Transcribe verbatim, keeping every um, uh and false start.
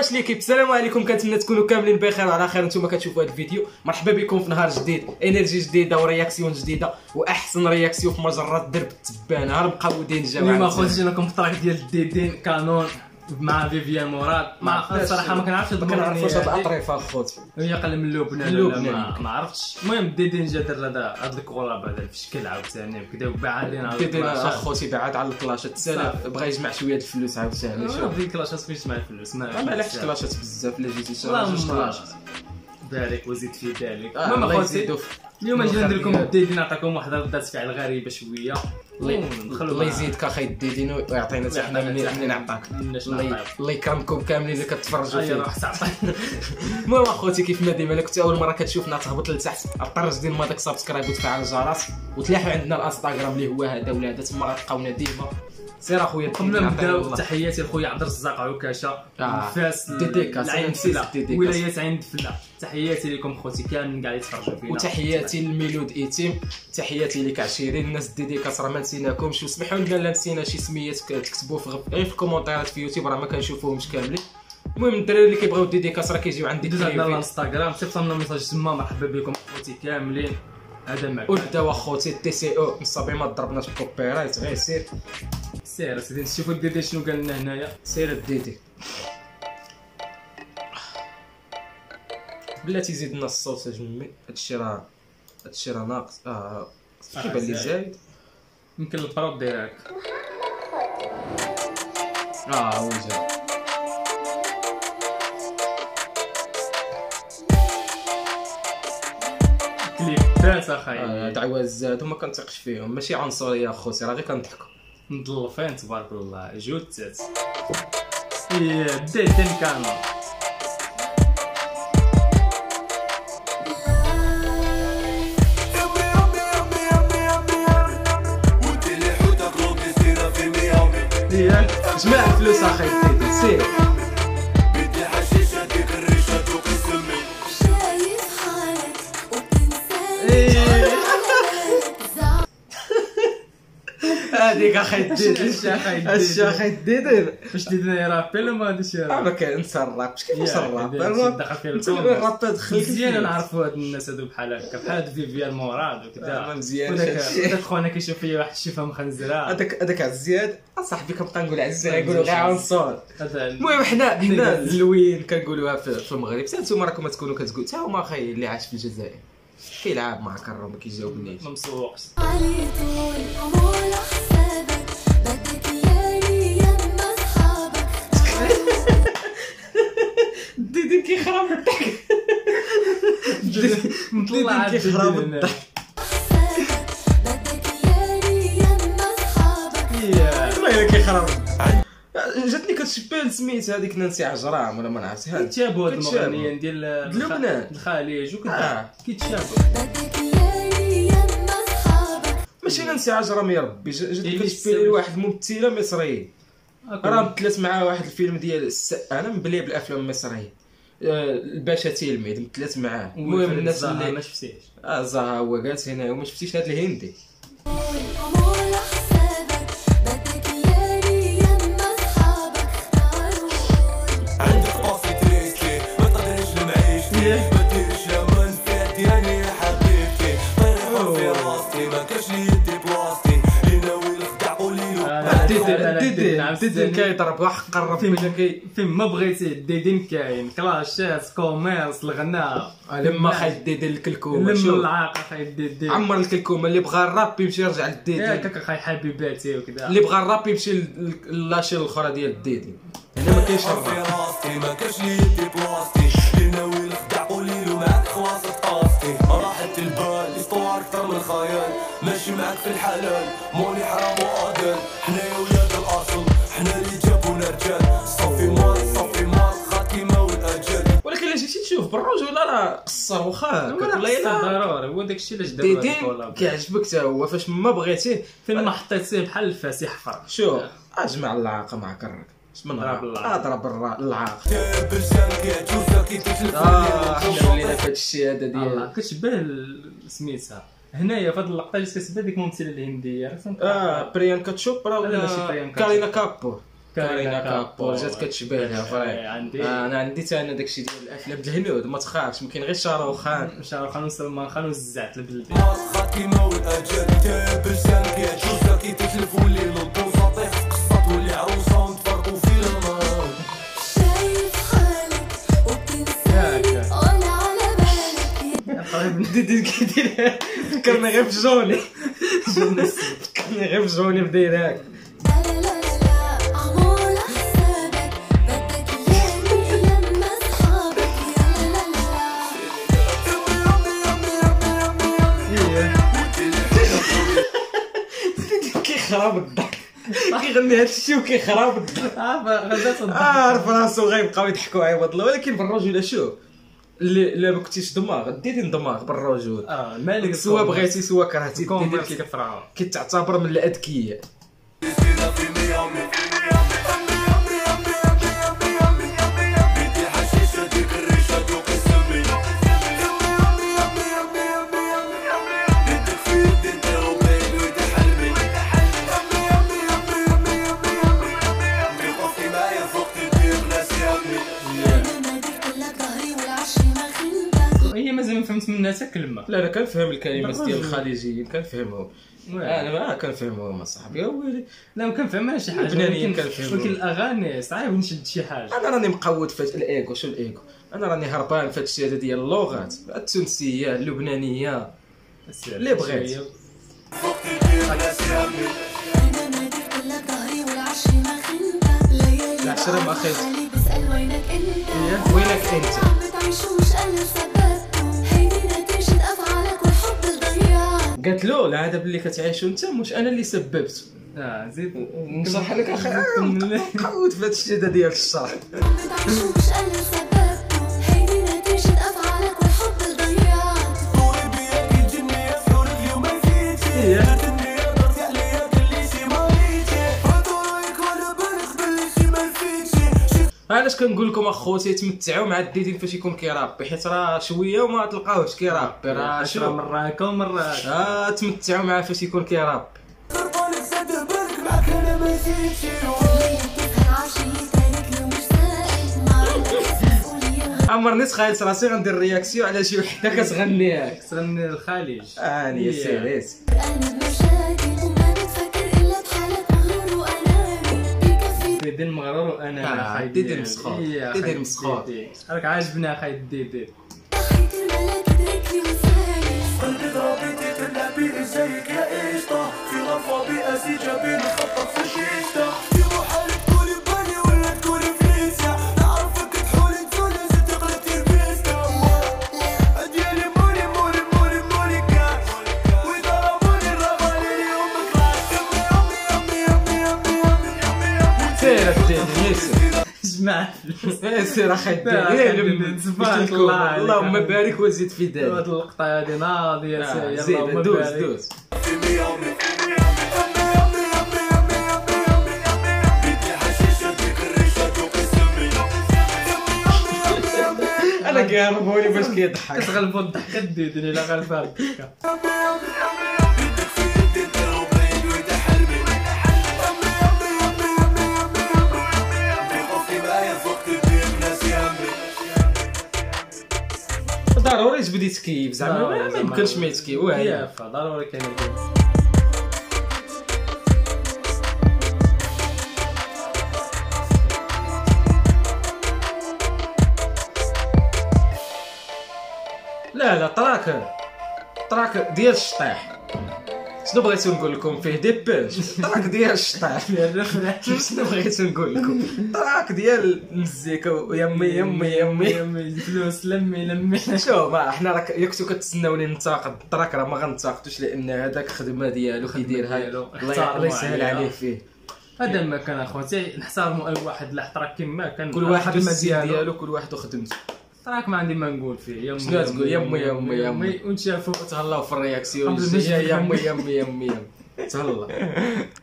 واش ليكيب، السلام عليكم، كنتمنى تكونوا كاملين بخير وعلى خير. نتوما كتشوفوا هذا الفيديو، مرحبا بكم في نهار جديد، انرجي جديده ورياكسيون جديده واحسن رياكسيون في مجرات درب التبانه. راه مقودين جاو اليوم اخوتي جينا لكم في الطراك ديال الديدين كانون مع فيفيان مراد. ما الصراحه ما كنعرفش ما كنعرفوش هاد الاطريفه اخوتي، هي قال من لبنان ولا ما عرفتش. المهم الديدين جا دار هذا هاد الكولاب هذا في الشكل عاوتاني وكذا وباع علينا الديدين اخوتي بعاد على الكلاشات تسالى، بغا يجمع شويه الفلوس عاوتاني. شوف ديك الكلاشات فين تجمع الفلوس؟ ما مالحش كلاشات بزاف، لا جيتي شرا جوج كلاشات بارك وزيد في ذلك. المهم اخوتي اليوم جينا ندير لكم الديدين، نعطيكم واحد ردات فعل غريبه شويه. الله يزيدك اخي الديدين ويعطينا حتى حنا منين عطاك. الله يكرمكم كاملين اللي كتفرجوا فيه. المهم اخوتي كيف ما ديما، الا كنت اول مره كتشوفنا تهبط لتحت الطرج ديال ماداك سبسكرايب وتفعل الجرس وتلاحوا عندنا الانستغرام اللي هو هذا ولا هذا، تما غتلقاونا ديما. سير اخويا قبل ما نبداو تحياتي لخويا عبد الرزاق عكاشه فاس ديديكاس العين فلا ولايات عين فلا. تحياتي لكم خوتي كاملين كاع اللي يتفرجوا فينا، وتحياتي لميلود ايتيم، تحياتي لك عشيرين. الناس ديديكاس راه ما نسيناكمش، وسمحوا لنا لا نسينا شي سميات تكتبوا في غير في الكومونتيرات في يوتيوب، راه ما كنشوفوهمش كاملين. المهم الدراري اللي كيبغيو ديديكاس راه كيجيو عندي دوز عندنا الانستغرام، صيفط لنا ميساج تما مرحبا بكم خوتي كاملين. هذا معك وداو اخوتي تي سي او نصابي ما ضربناش كوبيرايت، غير سير سير سيدي شوفوا الديدي شنو قال لنا هنايا. سير الديدي بلاتي زيد لنا الصوت اجمي. هادشي راه هادشي راه ناقص. اه كيبان لي زايد، يمكن البرود ديالك. اه هو جا كليبات اخاي. آه دعوه الزاد وما كنثقش فيهم، ماشي عنصريه اخوتي، راه غير كنضحكوا مظلفين تبارك الله. جوتات ايه الديدين كانوا جمع الفلوس اخي الديدين. سير بدي حشيشه ديك الريشه دوك السمي شايف حالك وبتنسى هذيك اخي الديدين. الشاخي الديدين واش ديدين يرابي ولا ما هادشي؟ راه ما كنسى الراب، اش كيفاش الراب دخل فيه الكوم الراب تدخل مزيان. نعرفوا هاد الناس هادو بحال هكا بحال هاد فيفيان مراد وكذا مزيان. وداك خونا كيشوف فيا واحد الشفه مخنزره، هذاك هذاك عزياد اصاحبي كنبقى نقول عزياد يقولوا غير عنصر. هذا المهم حنا حنا زلوين كنقولوها في المغرب. حتى نتوما راكم تكونوا كتقول حتى هما اخي اللي عاش في الجزائر كيلعب مع كرو ما كيجاوبنيش. ما مسوقش الديدين كيخرب الضحك. الديدين كيخرب الضحك. والله كيخرب. جاتني كتشبه سميت هذيك نانسي عجرام ولا ما نعرفتش. كيتشابهوا هاد المغنيين ديال لبنان الخليج وكذا كيتشابهوا. ماشي نانسي عجرام يا ربي، جاتني كتشبه لي واحد الممثله مصريه راه مثلت مع واحد الفيلم ديال الس... انا مبلي بالافلام المصريه. الباشا تلميذ مثلت معاه. المهم الناس اللي ما شفتيش اه زها هو جالس هنا وما شفتيش هذا الهندي. عندك قاسي تريسلي ما تقدرش لمعيشتي ما ديرش لمن فات ديالي يا حبيبتي طير في راسي ما كاش لي يدي بلاصتي اللي ناوي نخدع قوليلو. الديدين الديدين كيضرب واحد قرب فين فين ما بغيتي. الديدين كاين كلاشات كوميرس الغناء لما خاي الديدين الكلكومه. لما العاق خاي الديدين عمر الكلكومه. اللي بغى الراب يمشي يرجع للديدين. ياك هكا خاي حبيباتي وكذا. اللي بغى الراب يمشي لاشين الاخرى ديال الديدين. هنا ما كاينش في راسي ما كاش لي يدي بلاصتي اللي ناوي نخدع قوليلو معاك خلاصة قاصتي. راحت البال اسطوار اكثر من الخيال ماشي معاك في الحلال مولي حرام وقادر. حنايا ولاد الاصل حنا اللي جابونا رجال صافي مال صافي مال خاط كيما والاجل. ولكن الا جيتي تشوف بالرجل راه قصر واخا ولا ضروري هو داكشي علاش داروا ديدين كيعجبك حتى هو فاش ما بغيتيه فين ما حطيتيه بحال الفاس يحفر. شوف اجمع العاقه مع كرك من اضرب العاق بالجان كيعجوزا كيتلف. اه حنا ولينا في هذا الشيء هذا ديال كتشبه سميتها هنايا في هذه اللقطه اللي كتبان ديك الممثله الهنديه عرفتي. اه بريانكا تشوبرا ولا ماشي بريانكا كارينا كابور. كارينا كابور جات كتشبه لها فري. عندي انا عندي حتى انا داكشي ديال الافلام الهنود ما تخافش، ممكن غير شاروخان شاروخان وسلمان خان وزعت البلدي خاط كيما والاجل تاب لسانك يا جوزا كي تتلف ولي للبوصه طيح قصه تولي عروسه ونتفرقوا في الماء. شايف حالك وبتنساني ولا على بالك بديت كيدير فكرني غير في جوني فكرني غير في جوني بداير هاك. لا لا لا لا عمول حسابك بدك اياني لما اصحابك يا لا لا كيخرب الضحك كيغني هاد الشيء وكيخرب الضحك. اه غزات الضحك عارف راسو غيبقاو يضحكوا عيوض الله. ولكن بالرجوله شوف اللي لا ما كنتيش دماغ ديتي دماغ بالرجول. اه الملك سوا بغيتي سوا كرهتي كوميرس دير كتفرعوا كتعتبر من الاذكياء. هي مازال ما فهمت منها حتى كلمه. لا انا كنفهم الكلمات ديال الخليجيين كنفهمهم. انا ما كنفهمهم اصاحبي يا ويلي. لا ما كنفهمها شي حاجه اللبنانيين ولكن كنفهمهم. ولكن الاغاني صعيب نشد شي حاجه. انا راني مقود في الايغو. شو الايغو؟ انا راني هربان في هادشي هذا ديال اللغات التونسيه اللبنانيه اللي بغيت. العشرة ما خير وينك انت وينك انت عم بتعيشوش انا سببته هيدي نتيجة افعالك والحب الضياع. قالت له لا هذا باللي كتعيشو انت مش انا اللي سببته. اه زيد نشرح لك اخي قود في هادشي هذا ديال الشرح. عم بتعيشوش انا سببته هيدي نتيجة افعالك والحب الضياع. طوري بياك الجني يا سحور اليوم ما فيتي درت النية درت عليا كل شي ما ريتي هادو رايك ولا بالك باللي شي ما فيتي. علاش كنقول لكم اخوتي تمتعوا مع الديدين فاش يكون كيرابي، حيت راه شويه وما تلقاوش كيرابي راه عشرة شو مرات كم مرات اه تمتعوا معاه فاش يكون كيرابي. خربانك زاد بالك معاك انا ما جيتش. عمرني تخيلت راسي غندير رياكسيون على شي وحده كتغنيها كتغني الخليج. اني يا سيريت. انا بمشاكل وما بتفكر الا بحالك مغرور واناني بكفي ديدي المغرور وانا آه، خاي ديدي المسخوط. ديدي المسخوط. راك عاجبني اخاي ديدي. ضحيت الملاك تركني وسالي قلبي ضربتي تلعبي ازيك يا قشطة في غرفة بيئة جابين خطط في شيشتة في محال تكوني ببالي ولا تكوني في ليسيا نعرفك تحولي تزولي زي تقلتي البيستا ديالي موني موني موني موني كاش ويضربوني الرغالي اليوم كلاش يمي يمي يمي يمي يمي يمي سير الديدي يسير جمع سير اخي الديدي. تبارك الله عليك. اللهم بارك وزيد في هاد ذلك. اللقطه هادي ناضيه يا زيد اللهم دوز بارك. دوز. في ميامي يمي يمي يمي يمي يمي يمي بدي حشيشة ديك الريشة دوق السمي يمي يمي يمي انا كيهربوني باش كيضحك. كتغلبوا الضحكه ديدي الا غلبها الضحكه. بدك في يدي انت وبين ويدا حلمي يمي يمي يمي يمي يمي يمي طفي معايا فوق تبين ناس يمي ضروري تبدي تكيف زعما ما ما يمكنش ما يتكيف وهي. هي ضروري كاين الجنس. لا لا طراك طراك ديال الشطيح. شنو بغيت نقول لكم فيه دي بنش طراك ديال الشطيح. شنو بغيت نقول لكم طراك ديال المزيكا ويمي يمي يمي يمي فلوس لمي لمي. شو ما حنا راك ياكتو كتسناوني ننتقد الطراك راه ما غنتقدوش لان هذاك خدمه ديالو كيديرها ديالو. الله الله يسهل عليه. عليه فيه. هذا ما كان اخوتي نحترموا اي واحد الاحتراك كما كان كل واحد الخدمة السي ديالو كل واحد وخدمته. راك ما عندي ما نقول فيه. يمي شنو تقول يمي يمي يمي ونشافوا تهلاو في الرياكسيون الحمد لله. يمي يمي يمي يمي تهلا.